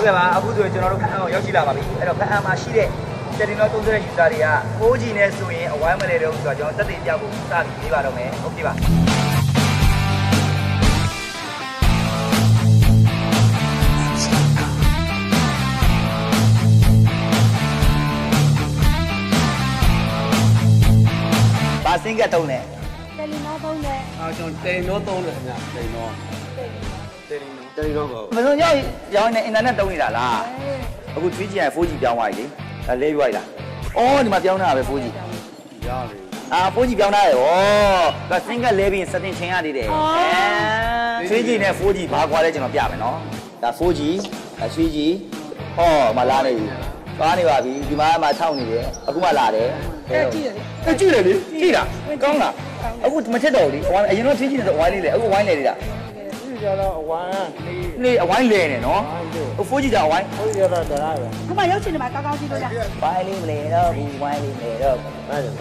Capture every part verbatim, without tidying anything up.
ကဲ့ပါအခုဆိုရင်ကျွန်တော်တို့ဖန်အောင်ရောက်ရှိလာပါပြီအဲ့တော့ဖန်အောင်မှာရှိတဲ့တယ်လီနောသုံးတဲ့ user တွေက four G နဲ့ဆိုရင်အဝိုင်းမလဲတော့ဆိုတော့ကျွန်တော်တက်တည်ပြဖို့စပြီးပေးပါတော့မယ်ဟုတ်ပြီပါဘာစင်ကတုံးလဲတယ်လီနောသုံးတယ်အာကျွန်တော်တယ်လီနောသုံးတယ်ခင်ဗျာတယ်လီနောတယ်လီနောတယ်လီနောကိုမစုံရောက်ရောက်နေအင်တာနက်တုံးနေတာလားအခု three G နဲ့ four G ပြောင်းသွားပြီလေအဲလေးရွိုက်လားအော်ဒီမှာပြောင်းနေတာပဲ four G ရလေအာ four G ပြောင်းထားတယ်ဩဒါစင်ကလဲပြီးစတင်ချင်းရသေးတယ်အဲ three G နဲ့ four G ဘာကွာလဲကျွန်တော်ပြမယ်နော်ဒါ four G ဒါ three G ဟောမလာနေပြီသွားနေပါပြီဒီမှာမှထောက်နေတယ်အခုမှလာတယ်အဲကြည့်တယ်အဲကြည့်တယ်လေကြည့်တာကောင်းလားအခုမထက်တော့ဘူးလေအရင်တော့ three G နဲ့ဆိုဝိုင်းလေးလေအခုဝိုင်းလေနေတာဒီကြတော့အဝိုင်းနေအဝိုင်းလဲနေနော်ဟို four G ကြောင့်အဝိုင်း four G တော့တရားပဲခုမှရောက်ချင်တယ်မှာကောင်းကောင်းကြည့်လို့ရဝိုင်းလေးမလဲတော့ဘူးဝိုင်းလေးမလဲတော့အဲ့ဒါ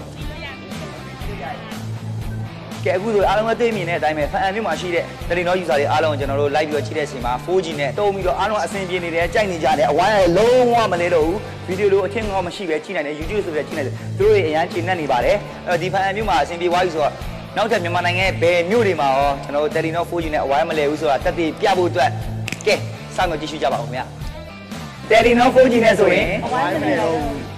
ကဲအခုဆိုအားလုံးအသိမြင်တဲ့အတိုင်းပဲဖန်အန်မြို့မှာရှိတဲ့တယ်လီနော user တွေအားလုံးကျွန်တော်တို့ live ပြီးတော့ချိတဲ့အချိန်မှာ four G နဲ့တုံးပြီးတော့အားလုံးအဆင်ပြေနေတယ်ကြိုက်နေကြတယ်အဝိုင်းလည်းလုံးဝမလဲတော့ဘူးဗီဒီယိုလိုအထင်ကောင်းမရှိပဲချိနိုင်တယ် YouTube ဆိုတဲ့ချိနိုင်တယ်သူတို့တွေအရန်ချိနေနေပါတယ်အဲဒီဖန်အန်မြို့မှာအဆင်ပြေသွားပြီဆိုတော့နောက်ထပ်မြန်မာနိုင်ငံရဲ့ဘယ်မြို့တွေမှာရောကျွန်တော်တို့တယ်လီနော four G နဲ့အဝိုင်းမလဲဘူးဆိုတာတက်တည်ပြဖို့အတွက်ကဲစောင့်မျှော်ကြည့်ရှုကြပါဦးခင်ဗျတယ်လီနော four G နဲ့ဆိုရင်အဝိုင်းမလဲတော့